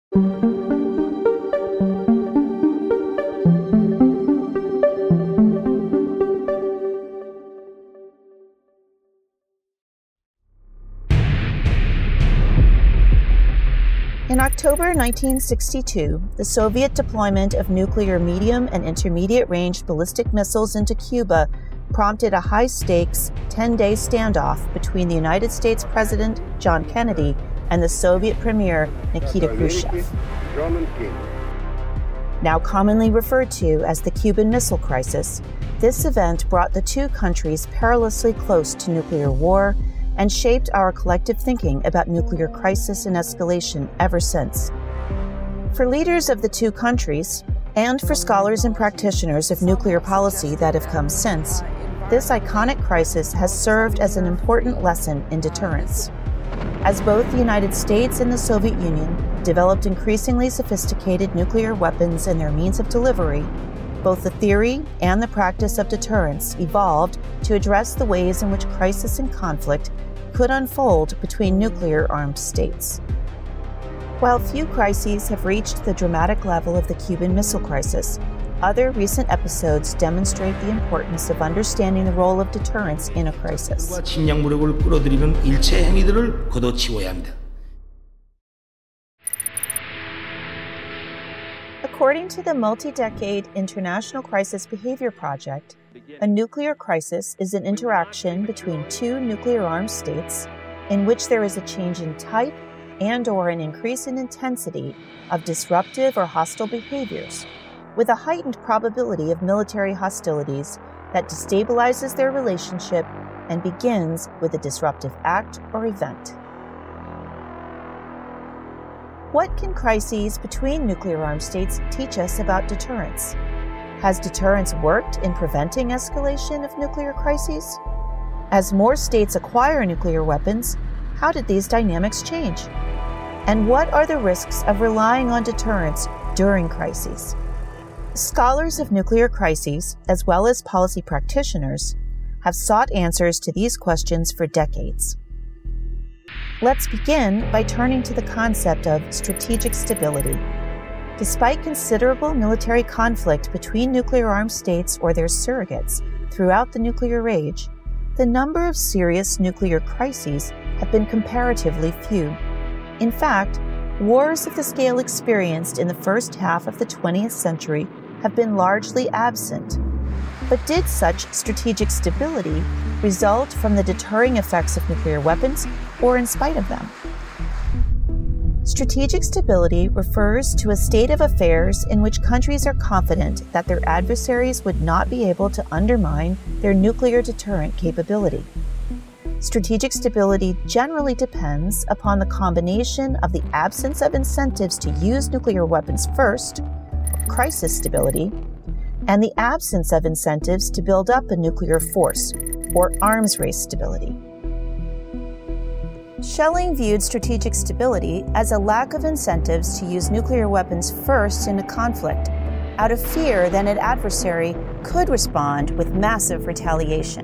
In October 1962, the Soviet deployment of nuclear medium and intermediate-range ballistic missiles into Cuba prompted a high-stakes 10-day standoff between the United States President John Kennedy and the Soviet Premier Nikita Khrushchev. Now commonly referred to as the Cuban Missile Crisis, this event brought the two countries perilously close to nuclear war and shaped our collective thinking about nuclear crisis and escalation ever since. For leaders of the two countries, and for scholars and practitioners of nuclear policy that have come since, this iconic crisis has served as an important lesson in deterrence. As both the United States and the Soviet Union developed increasingly sophisticated nuclear weapons and their means of delivery, both the theory and the practice of deterrence evolved to address the ways in which crisis and conflict could unfold between nuclear-armed states. While few crises have reached the dramatic level of the Cuban Missile Crisis, other recent episodes demonstrate the importance of understanding the role of deterrence in a crisis. According to the multi-decade International Crisis Behavior Project, a nuclear crisis is an interaction between two nuclear-armed states in which there is a change in type and/or an increase in intensity of disruptive or hostile behaviors, with a heightened probability of military hostilities that destabilizes their relationship and begins with a disruptive act or event. What can crises between nuclear-armed states teach us about deterrence? Has deterrence worked in preventing escalation of nuclear crises? As more states acquire nuclear weapons, how did these dynamics change? And what are the risks of relying on deterrence during crises? Scholars of nuclear crises, as well as policy practitioners, have sought answers to these questions for decades. Let's begin by turning to the concept of strategic stability. Despite considerable military conflict between nuclear-armed states or their surrogates throughout the nuclear age, the number of serious nuclear crises have been comparatively few. In fact, wars of the scale experienced in the first half of the 20th century have been largely absent. But did such strategic stability result from the deterring effects of nuclear weapons or in spite of them? Strategic stability refers to a state of affairs in which countries are confident that their adversaries would not be able to undermine their nuclear deterrent capability. Strategic stability generally depends upon the combination of the absence of incentives to use nuclear weapons first, crisis stability, and the absence of incentives to build up a nuclear force, or arms race stability. Schelling viewed strategic stability as a lack of incentives to use nuclear weapons first in a conflict, out of fear that an adversary could respond with massive retaliation.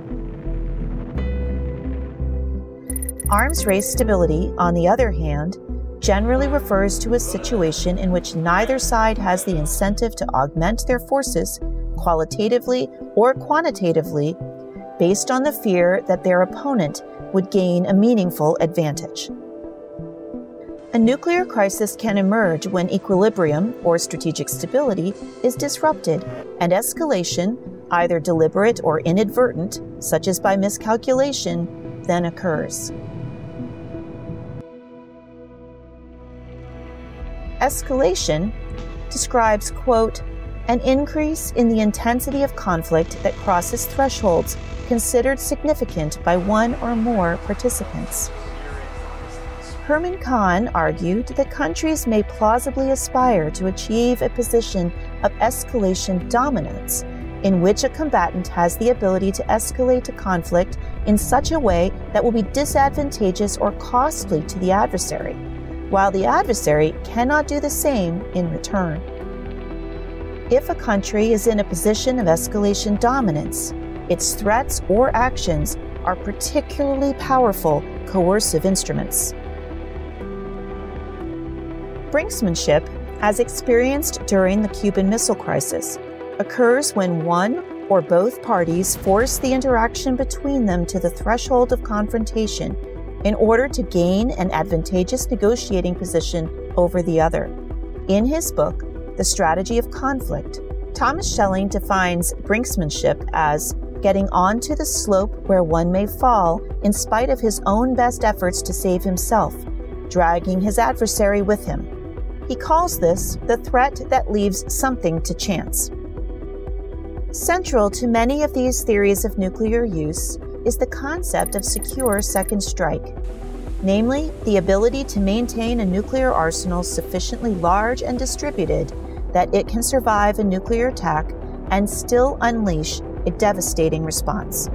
Arms race stability, on the other hand, generally refers to a situation in which neither side has the incentive to augment their forces qualitatively or quantitatively based on the fear that their opponent would gain a meaningful advantage. A nuclear crisis can emerge when equilibrium, or strategic stability, is disrupted, and escalation, either deliberate or inadvertent, such as by miscalculation, then occurs. Escalation describes, quote, an increase in the intensity of conflict that crosses thresholds considered significant by one or more participants. Herman Kahn argued that countries may plausibly aspire to achieve a position of escalation dominance in which a combatant has the ability to escalate a conflict in such a way that will be disadvantageous or costly to the adversary, while the adversary cannot do the same in return. If a country is in a position of escalation dominance, its threats or actions are particularly powerful coercive instruments. Brinksmanship, as experienced during the Cuban Missile Crisis, occurs when one or both parties force the interaction between them to the threshold of confrontation in order to gain an advantageous negotiating position over the other. In his book, The Strategy of Conflict, Thomas Schelling defines brinksmanship as getting onto the slope where one may fall in spite of his own best efforts to save himself, dragging his adversary with him. He calls this the threat that leaves something to chance. Central to many of these theories of nuclear use is the concept of secure second strike, namely the ability to maintain a nuclear arsenal sufficiently large and distributed that it can survive a nuclear attack and still unleash a devastating response.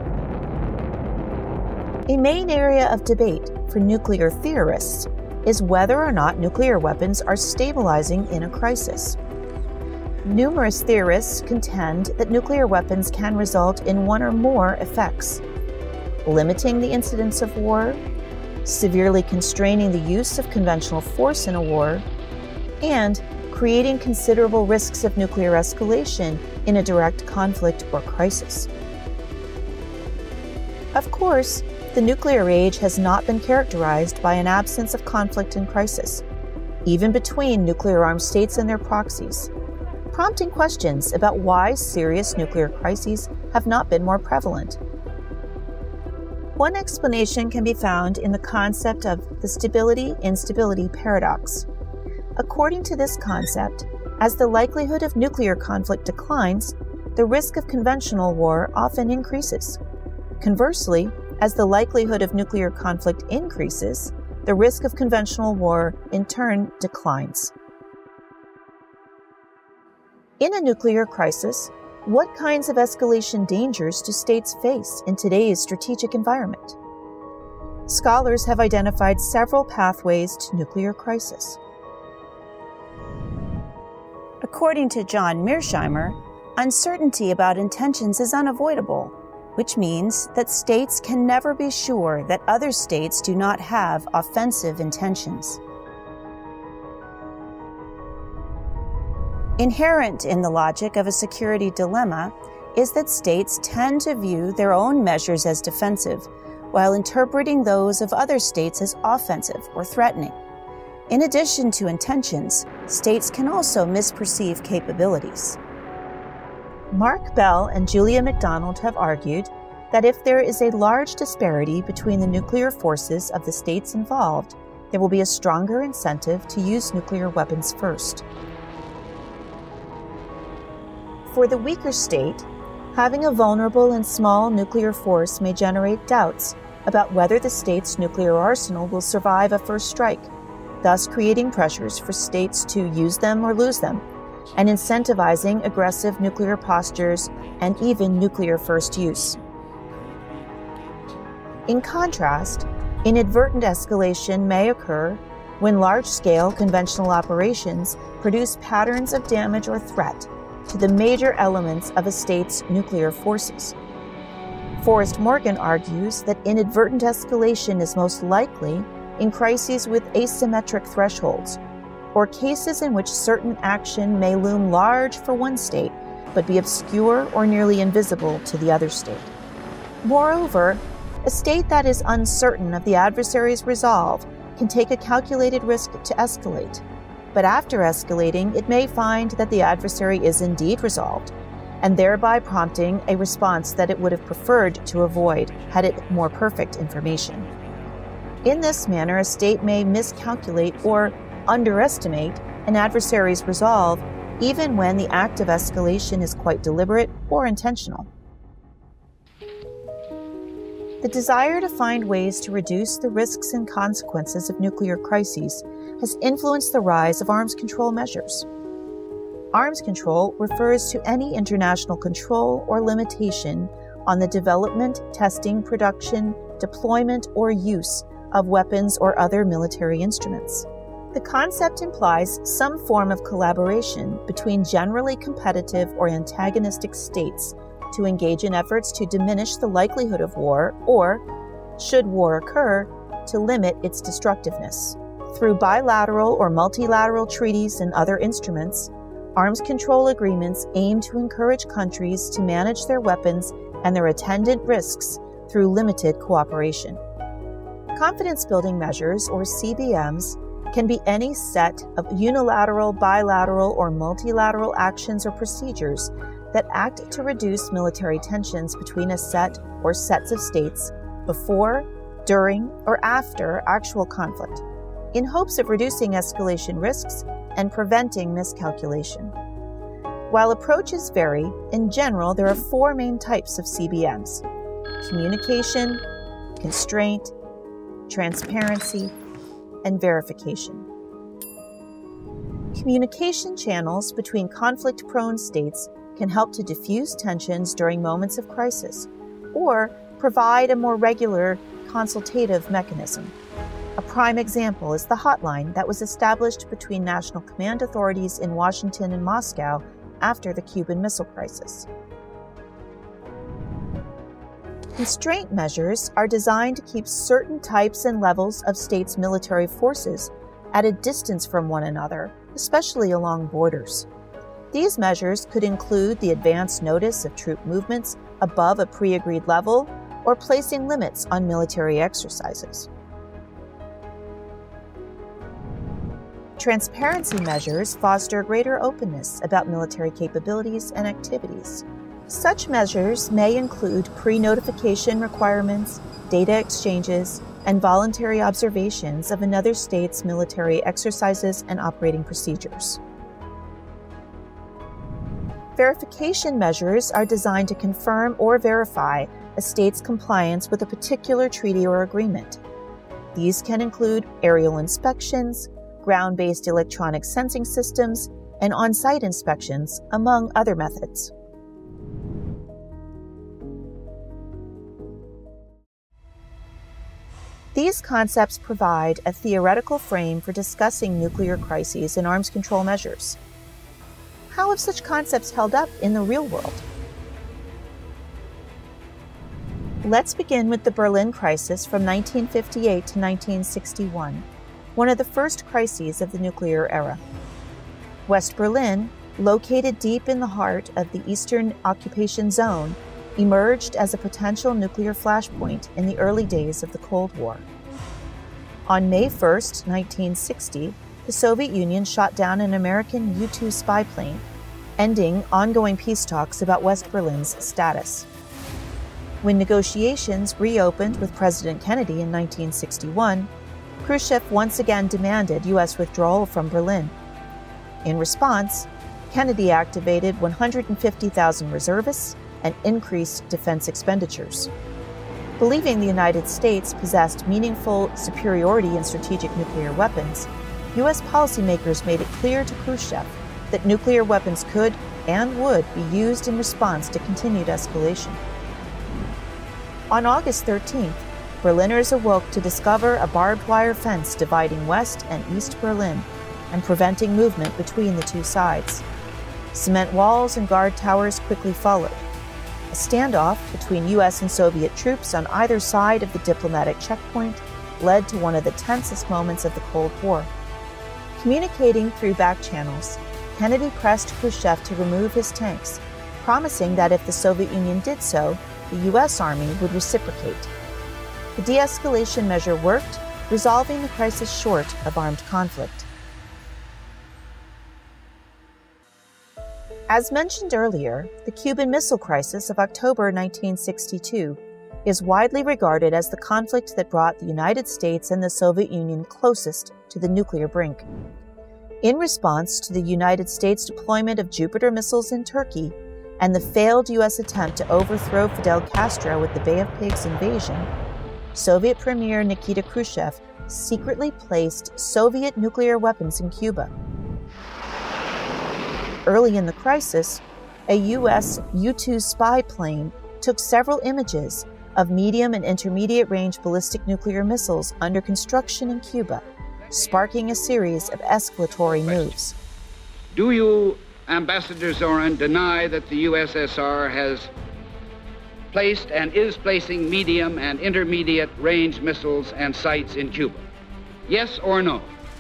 A main area of debate for nuclear theorists is whether or not nuclear weapons are stabilizing in a crisis. Numerous theorists contend that nuclear weapons can result in one or more effects: limiting the incidence of war, severely constraining the use of conventional force in a war, and creating considerable risks of nuclear escalation in a direct conflict or crisis. Of course, the nuclear age has not been characterized by an absence of conflict and crisis, even between nuclear-armed states and their proxies, prompting questions about why serious nuclear crises have not been more prevalent. One explanation can be found in the concept of the stability-instability paradox. According to this concept, as the likelihood of nuclear conflict declines, the risk of conventional war often increases. Conversely, as the likelihood of nuclear conflict increases, the risk of conventional war in turn declines. In a nuclear crisis, what kinds of escalation dangers do states face in today's strategic environment? Scholars have identified several pathways to nuclear crisis. According to John Mearsheimer, uncertainty about intentions is unavoidable, which means that states can never be sure that other states do not have offensive intentions. Inherent in the logic of a security dilemma is that states tend to view their own measures as defensive, while interpreting those of other states as offensive or threatening. In addition to intentions, states can also misperceive capabilities. Mark Bell and Julia MacDonald have argued that if there is a large disparity between the nuclear forces of the states involved, there will be a stronger incentive to use nuclear weapons first. For the weaker state, having a vulnerable and small nuclear force may generate doubts about whether the state's nuclear arsenal will survive a first strike, thus creating pressures for states to use them or lose them, and incentivizing aggressive nuclear postures and even nuclear first use. In contrast, inadvertent escalation may occur when large-scale conventional operations produce patterns of damage or threat to the major elements of a state's nuclear forces. Forrest Morgan argues that inadvertent escalation is most likely in crises with asymmetric thresholds, or cases in which certain action may loom large for one state, but be obscure or nearly invisible to the other state. Moreover, a state that is uncertain of the adversary's resolve can take a calculated risk to escalate, but after escalating, it may find that the adversary is indeed resolved, and thereby prompting a response that it would have preferred to avoid had it more perfect information. In this manner, a state may miscalculate or underestimate an adversary's resolve, even when the act of escalation is quite deliberate or intentional. The desire to find ways to reduce the risks and consequences of nuclear crises has influenced the rise of arms control measures. Arms control refers to any international control or limitation on the development, testing, production, deployment, or use of weapons or other military instruments. The concept implies some form of collaboration between generally competitive or antagonistic states to engage in efforts to diminish the likelihood of war or, should war occur, to limit its destructiveness. Through bilateral or multilateral treaties and other instruments, arms control agreements aim to encourage countries to manage their weapons and their attendant risks through limited cooperation. Confidence-building measures, or CBMs, can be any set of unilateral, bilateral, or multilateral actions or procedures that act to reduce military tensions between a set or sets of states before, during, or after actual conflict, in hopes of reducing escalation risks and preventing miscalculation. While approaches vary, in general there are four main types of CBMs: communication, constraint, transparency, and verification. Communication channels between conflict-prone states can help to diffuse tensions during moments of crisis, or provide a more regular consultative mechanism. A prime example is the hotline that was established between national command authorities in Washington and Moscow after the Cuban Missile Crisis. Constraint measures are designed to keep certain types and levels of states' military forces at a distance from one another, especially along borders. These measures could include the advance notice of troop movements above a pre-agreed level or placing limits on military exercises. Transparency measures foster greater openness about military capabilities and activities. Such measures may include pre-notification requirements, data exchanges, and voluntary observations of another state's military exercises and operating procedures. Verification measures are designed to confirm or verify a state's compliance with a particular treaty or agreement. These can include aerial inspections, ground-based electronic sensing systems, and on-site inspections, among other methods. These concepts provide a theoretical frame for discussing nuclear crises and arms control measures. How have such concepts held up in the real world? Let's begin with the Berlin crisis from 1958 to 1961, one of the first crises of the nuclear era. West Berlin, located deep in the heart of the Eastern occupation zone, emerged as a potential nuclear flashpoint in the early days of the Cold War. On May 1, 1960, the Soviet Union shot down an American U-2 spy plane, ending ongoing peace talks about West Berlin's status. When negotiations reopened with President Kennedy in 1961, Khrushchev once again demanded U.S. withdrawal from Berlin. In response, Kennedy activated 150,000 reservists and increased defense expenditures. Believing the United States possessed meaningful superiority in strategic nuclear weapons, U.S. policymakers made it clear to Khrushchev that nuclear weapons could and would be used in response to continued escalation. On August 13th, Berliners awoke to discover a barbed wire fence dividing West and East Berlin and preventing movement between the two sides. Cement walls and guard towers quickly followed. A standoff between U.S. and Soviet troops on either side of the diplomatic checkpoint led to one of the tensest moments of the Cold War. Communicating through back channels, Kennedy pressed Khrushchev to remove his tanks, promising that if the Soviet Union did so, the U.S. Army would reciprocate. The de-escalation measure worked, resolving the crisis short of armed conflict. As mentioned earlier, the Cuban Missile Crisis of October 1962 is widely regarded as the conflict that brought the United States and the Soviet Union closest to the nuclear brink. In response to the United States deployment of Jupiter missiles in Turkey and the failed U.S. attempt to overthrow Fidel Castro with the Bay of Pigs invasion, Soviet Premier Nikita Khrushchev secretly placed Soviet nuclear weapons in Cuba. Early in the crisis, a U.S. U-2 spy plane took several images of medium and intermediate range ballistic nuclear missiles under construction in Cuba, sparking a series of escalatory moves. Do you, Ambassador Zorin, deny that the USSR has placed and is placing medium and intermediate range missiles and sites in Cuba? Yes or no?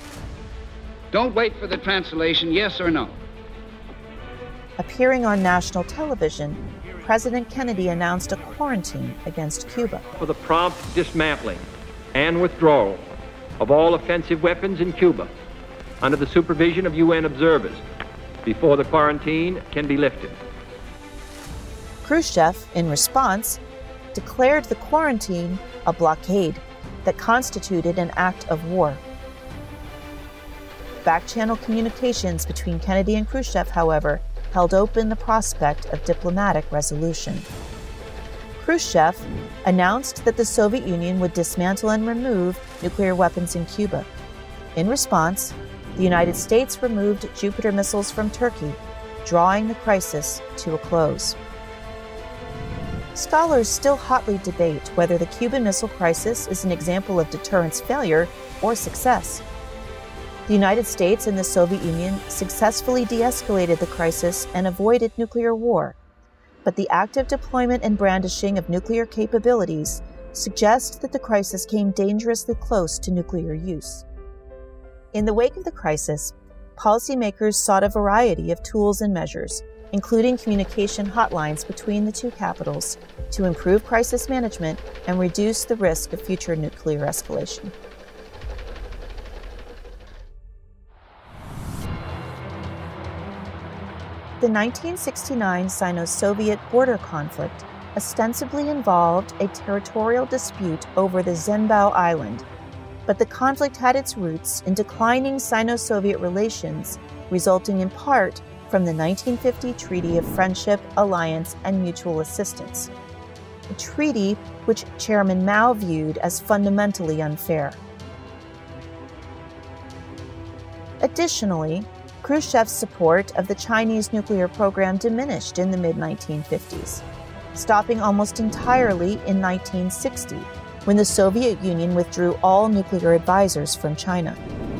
Don't wait for the translation, yes or no. Appearing on national television, President Kennedy announced a quarantine against Cuba. For the prompt dismantling and withdrawal of all offensive weapons in Cuba under the supervision of UN observers before the quarantine can be lifted. Khrushchev, in response, declared the quarantine a blockade that constituted an act of war. Back-channel communications between Kennedy and Khrushchev, however, held open the prospect of diplomatic resolution. Khrushchev announced that the Soviet Union would dismantle and remove nuclear weapons in Cuba. In response, the United States removed Jupiter missiles from Turkey, drawing the crisis to a close. Scholars still hotly debate whether the Cuban Missile Crisis is an example of deterrence failure or success. The United States and the Soviet Union successfully de-escalated the crisis and avoided nuclear war, but the active deployment and brandishing of nuclear capabilities suggest that the crisis came dangerously close to nuclear use. In the wake of the crisis, policymakers sought a variety of tools and measures, including communication hotlines between the two capitals, to improve crisis management and reduce the risk of future nuclear escalation. The 1969 Sino-Soviet border conflict ostensibly involved a territorial dispute over the Zhenbao Island, but the conflict had its roots in declining Sino-Soviet relations, resulting in part from the 1950 Treaty of Friendship, Alliance, and Mutual Assistance, a treaty which Chairman Mao viewed as fundamentally unfair. Additionally, Khrushchev's support of the Chinese nuclear program diminished in the mid-1950s, stopping almost entirely in 1960, when the Soviet Union withdrew all nuclear advisors from China.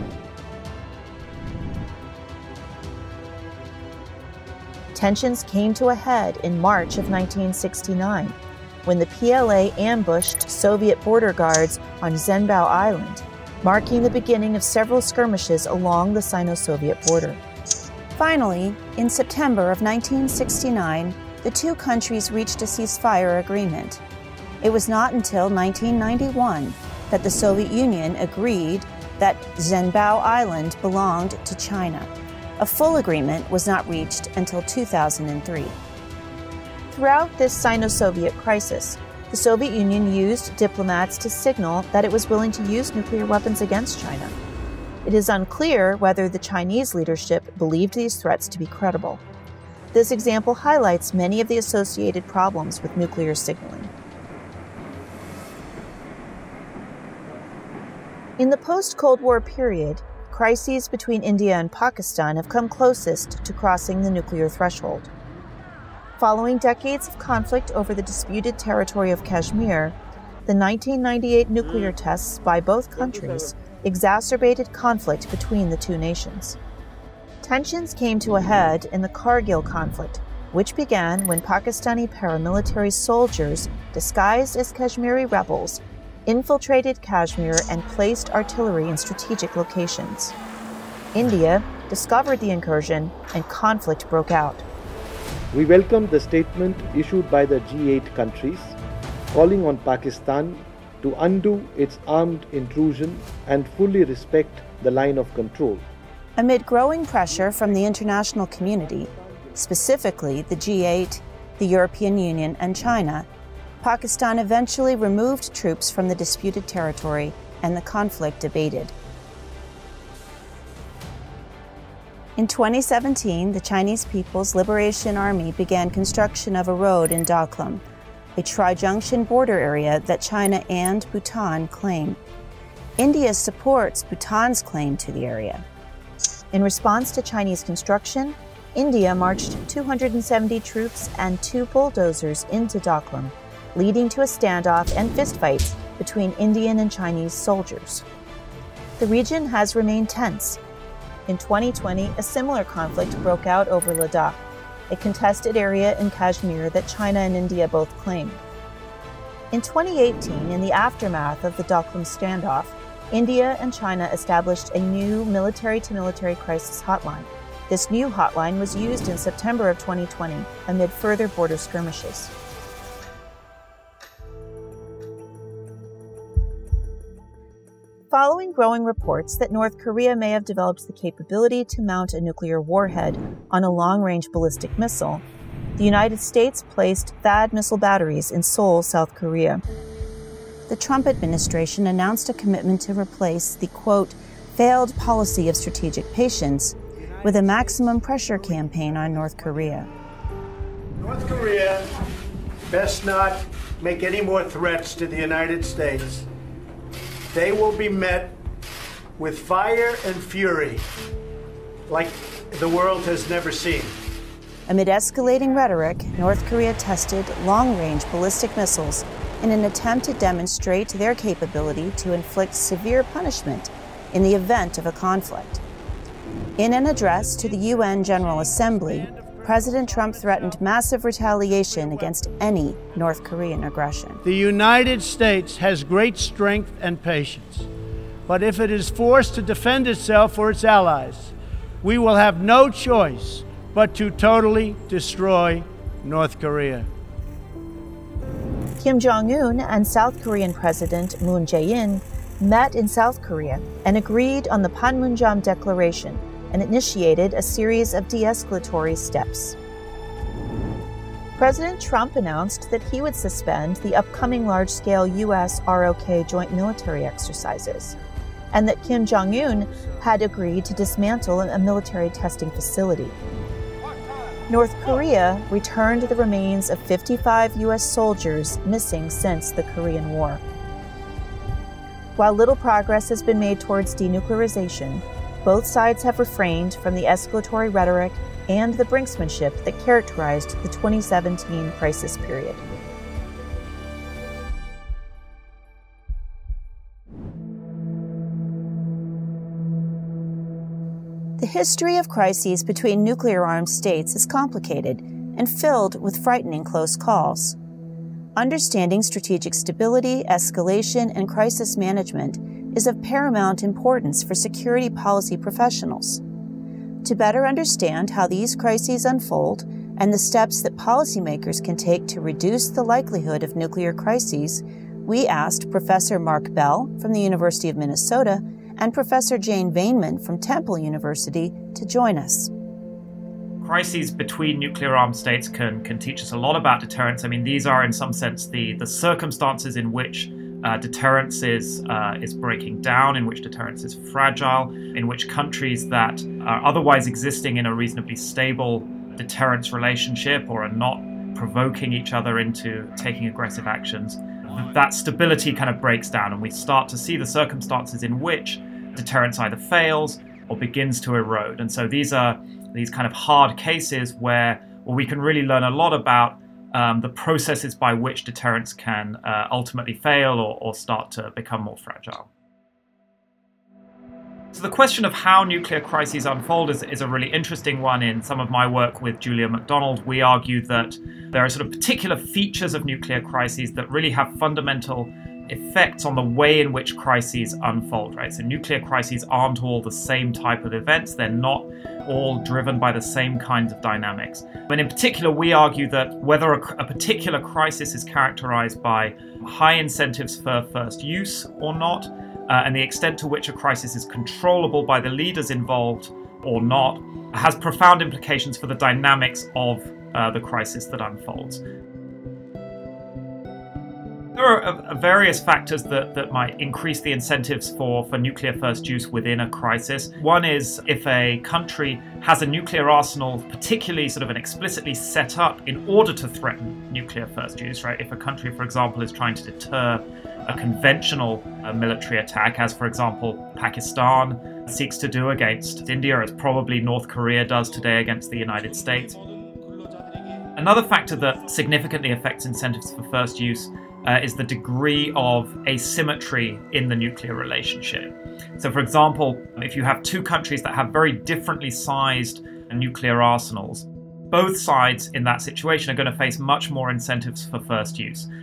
Tensions came to a head in March of 1969, when the PLA ambushed Soviet border guards on Zhenbao Island, marking the beginning of several skirmishes along the Sino-Soviet border. Finally, in September of 1969, the two countries reached a ceasefire agreement. It was not until 1991 that the Soviet Union agreed that Zhenbao Island belonged to China. A full agreement was not reached until 2003. Throughout this Sino-Soviet crisis, the Soviet Union used diplomats to signal that it was willing to use nuclear weapons against China. It is unclear whether the Chinese leadership believed these threats to be credible. This example highlights many of the associated problems with nuclear signaling. In the post-Cold War period, crises between India and Pakistan have come closest to crossing the nuclear threshold. Following decades of conflict over the disputed territory of Kashmir, the 1998 nuclear tests by both countries exacerbated conflict between the two nations. Tensions came to a head in the Kargil conflict, which began when Pakistani paramilitary soldiers, disguised as Kashmiri rebels, infiltrated Kashmir and placed artillery in strategic locations. India discovered the incursion and conflict broke out. We welcome the statement issued by the G8 countries calling on Pakistan to undo its armed intrusion and fully respect the line of control. Amid growing pressure from the international community, specifically the G8, the European Union, and China, Pakistan eventually removed troops from the disputed territory and the conflict abated. In 2017, the Chinese People's Liberation Army began construction of a road in Doklam, a tri-junction border area that China and Bhutan claim. India supports Bhutan's claim to the area. In response to Chinese construction, India marched 270 troops and 2 bulldozers into Doklam, leading to a standoff and fistfights between Indian and Chinese soldiers. The region has remained tense. In 2020, a similar conflict broke out over Ladakh, a contested area in Kashmir that China and India both claim. In 2018, in the aftermath of the Doklam standoff, India and China established a new military-to-military crisis hotline. This new hotline was used in September of 2020 amid further border skirmishes. Following growing reports that North Korea may have developed the capability to mount a nuclear warhead on a long-range ballistic missile, the United States placed THAAD missile batteries in Seoul, South Korea. The Trump administration announced a commitment to replace the, quote, failed policy of strategic patience with a maximum pressure campaign on North Korea. North Korea best not make any more threats to the United States. They will be met with fire and fury like the world has never seen. Amid escalating rhetoric, North Korea tested long-range ballistic missiles in an attempt to demonstrate their capability to inflict severe punishment in the event of a conflict. In an address to the UN General Assembly, President Trump threatened massive retaliation against any North Korean aggression. The United States has great strength and patience, but if it is forced to defend itself or its allies, we will have no choice but to totally destroy North Korea. Kim Jong-un and South Korean President Moon Jae-in met in South Korea and agreed on the Panmunjom Declaration and initiated a series of de-escalatory steps. President Trump announced that he would suspend the upcoming large-scale U.S. ROK joint military exercises, and that Kim Jong-un had agreed to dismantle a military testing facility. North Korea returned the remains of 55 U.S. soldiers missing since the Korean War. While little progress has been made towards denuclearization, both sides have refrained from the escalatory rhetoric and the brinksmanship that characterized the 2017 crisis period. The history of crises between nuclear-armed states is complicated and filled with frightening close calls. Understanding strategic stability, escalation, and crisis management is of paramount importance for security policy professionals. To better understand how these crises unfold and the steps that policymakers can take to reduce the likelihood of nuclear crises, we asked Professor Mark Bell from the University of Minnesota and Professor Jane Vainman from Temple University to join us. Crises between nuclear-armed states can teach us a lot about deterrence. I mean, these are in some sense the circumstances in which deterrence is breaking down, in which deterrence is fragile, in which countries that are otherwise existing in a reasonably stable deterrence relationship or are not provoking each other into taking aggressive actions, that stability kind of breaks down, and we start to see the circumstances in which deterrence either fails or begins to erode. And so these are these kind of hard cases where we can really learn a lot about the processes by which deterrence can ultimately fail or start to become more fragile. So the question of how nuclear crises unfold is a really interesting one. In some of my work with Julia MacDonald, we argue that there are sort of particular features of nuclear crises that really have fundamental effects on the way in which crises unfold, right? So nuclear crises aren't all the same type of events. They're not all driven by the same kinds of dynamics. But in particular, we argue that whether a particular crisis is characterized by high incentives for first use or not, and the extent to which a crisis is controllable by the leaders involved or not, has profound implications for the dynamics of the crisis that unfolds. There are various factors that might increase the incentives for nuclear first use within a crisis. One is if a country has a nuclear arsenal, particularly sort of an explicitly set up in order to threaten nuclear first use, right? If a country, for example, is trying to deter a conventional military attack, as for example Pakistan seeks to do against India, as probably North Korea does today against the United States. Another factor that significantly affects incentives for first use is the degree of asymmetry in the nuclear relationship. So for example, if you have two countries that have very differently sized nuclear arsenals, both sides in that situation are going to face much more incentives for first use.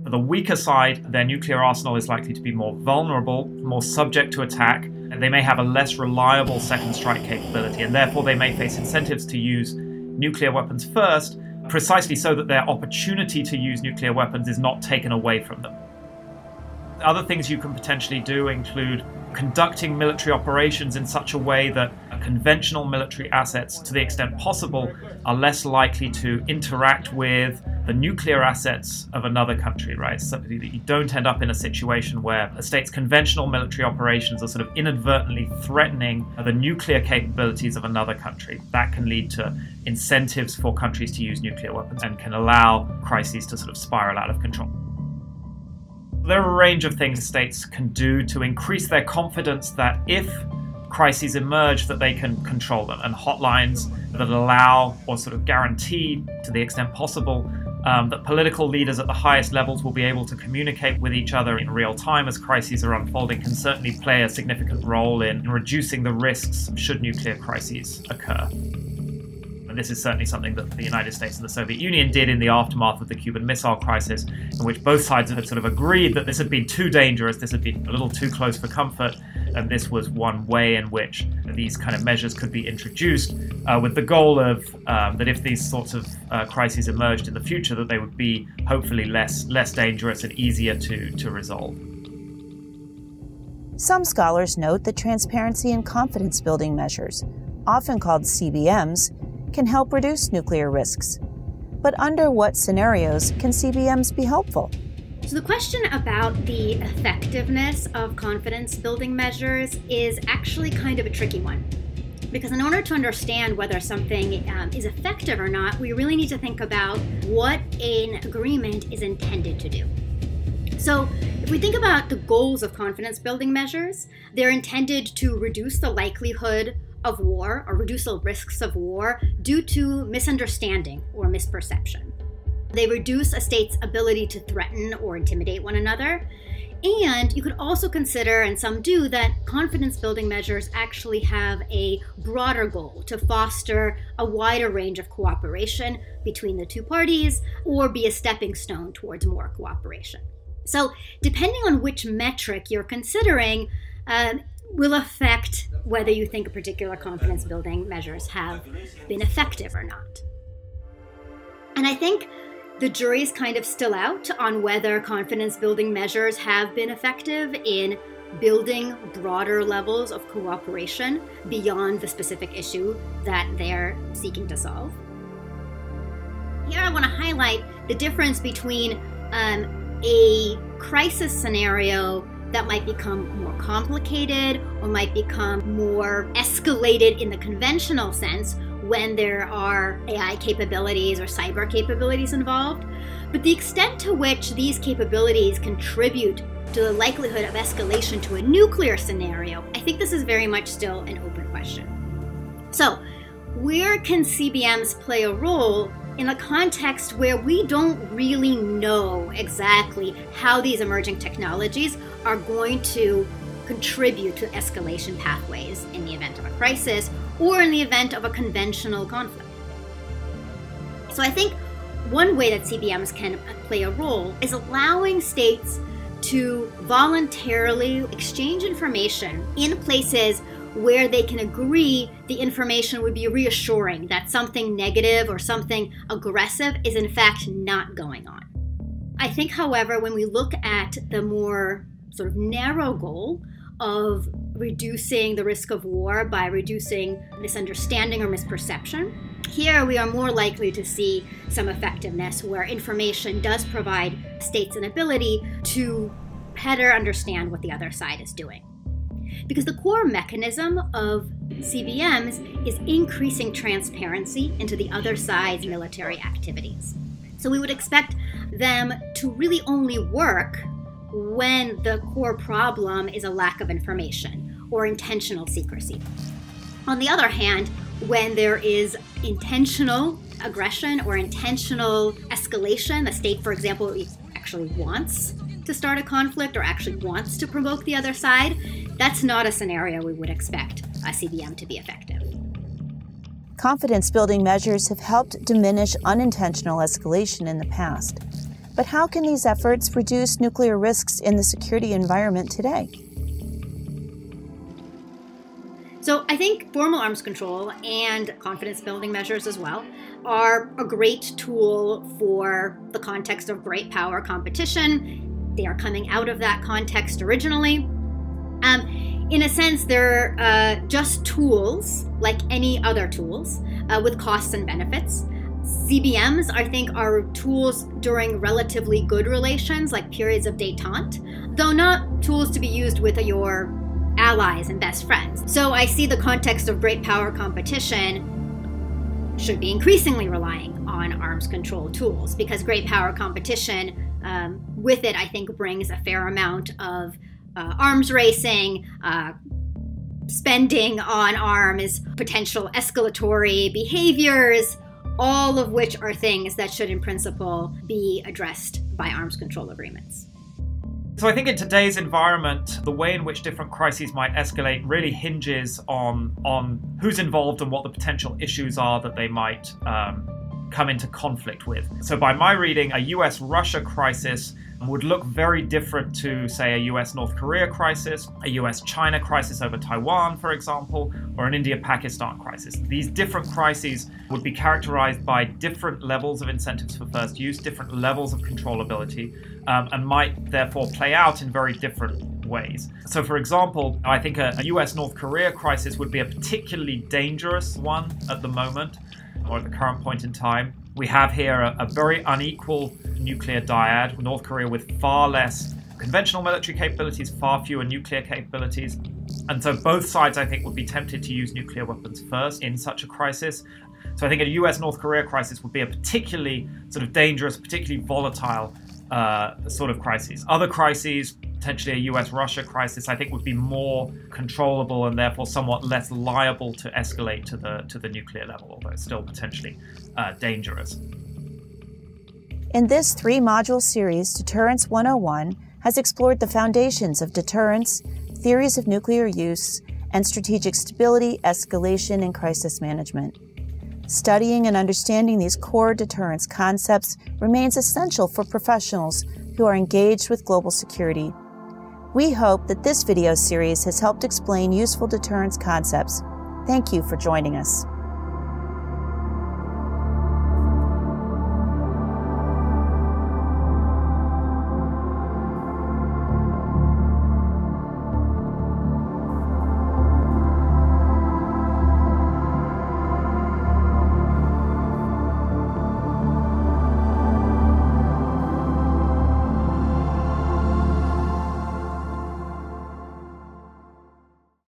the weaker side, their nuclear arsenal is likely to be more vulnerable, more subject to attack, and they may have a less reliable second strike capability, and therefore they may face incentives to use nuclear weapons first, precisely so that their opportunity to use nuclear weapons is not taken away from them. Other things you can potentially do include conducting military operations in such a way that conventional military assets, to the extent possible, are less likely to interact with the nuclear assets of another country, right? So that you don't end up in a situation where a state's conventional military operations are sort of inadvertently threatening the nuclear capabilities of another country. That can lead to incentives for countries to use nuclear weapons and can allow crises to sort of spiral out of control. There are a range of things states can do to increase their confidence that if crises emerge, that they can control them, and hotlines that allow or sort of guarantee, to the extent possible, that political leaders at the highest levels will be able to communicate with each other in real time as crises are unfolding can certainly play a significant role in reducing the risks should nuclear crises occur. And this is certainly something that the United States and the Soviet Union did in the aftermath of the Cuban Missile Crisis, in which both sides had sort of agreed that this had been too dangerous, this had been a little too close for comfort, and this was one way in which these kind of measures could be introduced, with the goal of that if these sorts of crises emerged in the future, that they would be hopefully less dangerous and easier to resolve. Some scholars note that transparency and confidence-building measures, often called CBMs, can help reduce nuclear risks. But under what scenarios can CBMs be helpful? So the question about the effectiveness of confidence-building measures is actually kind of a tricky one. Because in order to understand whether something is effective or not, we really need to think about what an agreement is intended to do. So if we think about the goals of confidence-building measures, they're intended to reduce the likelihood of war or reduce the risks of war due to misunderstanding or misperception. They reduce a state's ability to threaten or intimidate one another. And you could also consider, and some do, that confidence-building measures actually have a broader goal to foster a wider range of cooperation between the two parties or be a stepping stone towards more cooperation. So depending on which metric you're considering, will affect whether you think particular confidence-building measures have been effective or not. And I think the jury is kind of still out on whether confidence-building measures have been effective in building broader levels of cooperation beyond the specific issue that they're seeking to solve. Here I want to highlight the difference between a crisis scenario that might become more complicated or might become more escalated in the conventional sense when there are AI capabilities or cyber capabilities involved. But the extent to which these capabilities contribute to the likelihood of escalation to a nuclear scenario, I think this is very much still an open question. So, where can CBMs play a role in a context where we don't really know exactly how these emerging technologies are going to contribute to escalation pathways in the event of a crisis or in the event of a conventional conflict? So I think one way that CBMs can play a role is allowing states to voluntarily exchange information in places where they can agree the information would be reassuring that something negative or something aggressive is in fact not going on. I think, however, when we look at the more sort of narrow goal of reducing the risk of war by reducing misunderstanding or misperception, here we are more likely to see some effectiveness where information does provide states an ability to better understand what the other side is doing. Because the core mechanism of CBMs is increasing transparency into the other side's military activities. So we would expect them to really only work when the core problem is a lack of information or intentional secrecy. On the other hand, when there is intentional aggression or intentional escalation, a state, for example, actually wants to start a conflict or actually wants to provoke the other side, that's not a scenario we would expect a CBM to be effective. Confidence-building measures have helped diminish unintentional escalation in the past. But how can these efforts reduce nuclear risks in the security environment today? So I think formal arms control and confidence building measures as well are a great tool for the context of great power competition. They are coming out of that context originally. In a sense, they're just tools like any other tools with costs and benefits. CBMs, I think, are tools during relatively good relations, like periods of détente, though not tools to be used with your allies and best friends. So I see the context of great power competition should be increasingly relying on arms control tools, because great power competition with it, I think, brings a fair amount of arms racing, spending on arms, potential escalatory behaviors, all of which are things that should in principle be addressed by arms control agreements. So I think in today's environment, the way in which different crises might escalate really hinges on who's involved and what the potential issues are that they might come into conflict with. So by my reading, a US-Russia crisis would look very different to, say, a US-North Korea crisis, a US-China crisis over Taiwan, for example, or an India-Pakistan crisis. These different crises would be characterized by different levels of incentives for first use, different levels of controllability, and might therefore play out in very different ways. So, for example, I think a US-North Korea crisis would be a particularly dangerous one at the moment, or at the current point in time. We have here a very unequal nuclear dyad, North Korea with far less conventional military capabilities, far fewer nuclear capabilities. And so both sides, I think, would be tempted to use nuclear weapons first in such a crisis. So I think a US-North Korea crisis would be a particularly sort of dangerous, particularly volatile sort of crisis. Other crises, potentially a US-Russia crisis, I think would be more controllable and therefore somewhat less liable to escalate to the nuclear level, although it's still potentially dangerous. In this 3-module series, Deterrence 101 has explored the foundations of deterrence, theories of nuclear use, and strategic stability, escalation, and crisis management. Studying and understanding these core deterrence concepts remains essential for professionals who are engaged with global security. We hope that this video series has helped explain useful deterrence concepts. Thank you for joining us.